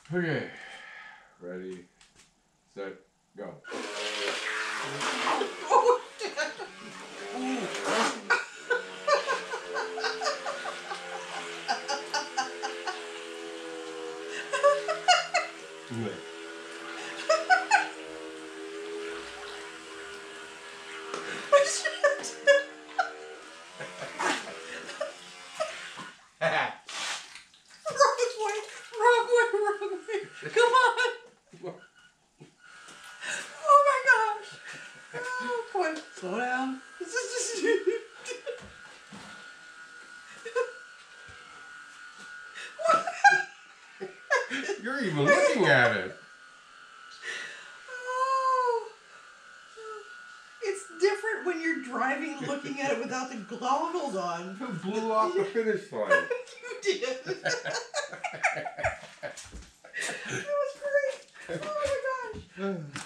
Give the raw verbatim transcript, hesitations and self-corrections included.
Okay. Ready, set, go. Oh, wrong way, wrong way. Come on. Oh my gosh. Oh, come on. Slow down. This is just... You're even looking at it. Oh. It's different when you're driving looking at it without the goggles on. You blew off the finish line. You did. That was great. Oh my gosh.